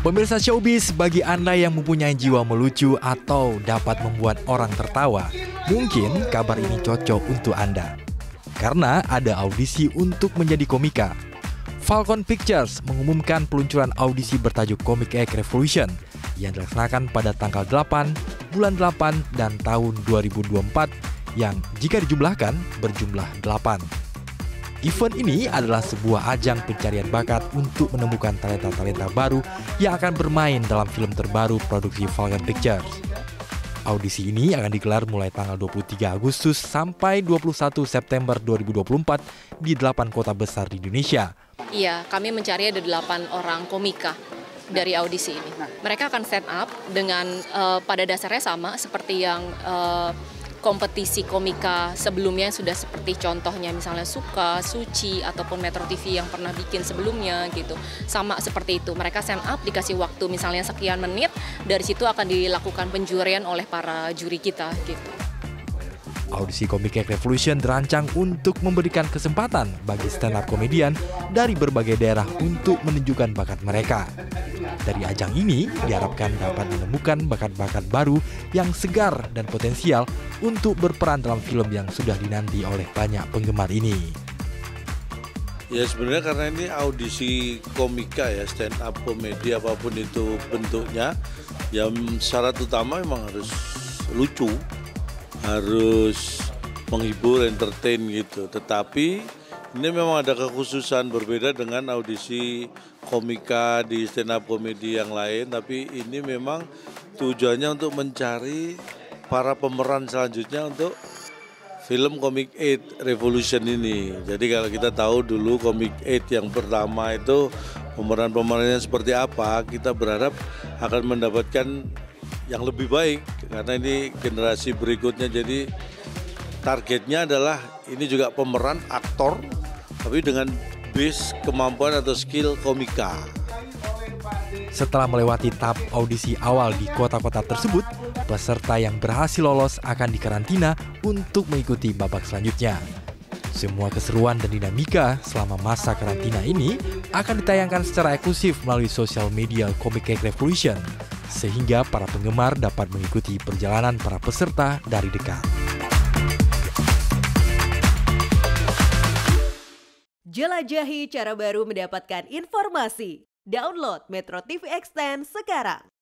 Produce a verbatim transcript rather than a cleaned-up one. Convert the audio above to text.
Pemirsa Showbiz, bagi Anda yang mempunyai jiwa melucu atau dapat membuat orang tertawa, mungkin kabar ini cocok untuk Anda. Karena ada audisi untuk menjadi komika. Falcon Pictures mengumumkan peluncuran audisi bertajuk Comic Egg Revolution yang dilaksanakan pada tanggal delapan, bulan delapan, dan tahun dua ribu dua puluh empat yang jika dijumlahkan berjumlah delapan. Event ini adalah sebuah ajang pencarian bakat untuk menemukan talenta-talenta baru yang akan bermain dalam film terbaru produksi Falcon Pictures. Audisi ini akan digelar mulai tanggal dua puluh tiga Agustus sampai dua puluh satu September dua ribu dua puluh empat di delapan kota besar di Indonesia. Iya, kami mencari ada delapan orang komika dari audisi ini. Mereka akan stand up dengan uh, pada dasarnya sama seperti yang uh, kompetisi komika sebelumnya sudah seperti contohnya misalnya Suka, Suci, ataupun Metro T V yang pernah bikin sebelumnya gitu. Sama seperti itu, mereka stand up, dikasih waktu misalnya sekian menit, dari situ akan dilakukan penjurian oleh para juri kita gitu. Audisi Comic Egg Revolution dirancang untuk memberikan kesempatan bagi stand-up komedian dari berbagai daerah untuk menunjukkan bakat mereka. Dari ajang ini diharapkan dapat menemukan bakat-bakat baru yang segar dan potensial untuk berperan dalam film yang sudah dinanti oleh banyak penggemar ini. Ya sebenarnya karena ini audisi komika ya, stand up komedi apapun itu bentuknya, yang syarat utama memang harus lucu, harus menghibur, entertain gitu. Tetapi ini memang ada kekhususan berbeda dengan audisi komika di stand up komedi yang lain. Tapi ini memang tujuannya untuk mencari para pemeran selanjutnya untuk film Comic Egg Revolution ini. Jadi kalau kita tahu dulu Comic Egg yang pertama itu pemeran-pemerannya seperti apa, kita berharap akan mendapatkan yang lebih baik karena ini generasi berikutnya. Jadi targetnya adalah ini juga pemeran aktor tapi dengan base kemampuan atau skill komika. Setelah melewati tahap audisi awal di kota-kota tersebut, peserta yang berhasil lolos akan dikarantina untuk mengikuti babak selanjutnya. Semua keseruan dan dinamika selama masa karantina ini akan ditayangkan secara eksklusif melalui sosial media Comic Egg Revolution, sehingga para penggemar dapat mengikuti perjalanan para peserta dari dekat. Jelajahi cara baru mendapatkan informasi. Download Metro T V Extend sekarang.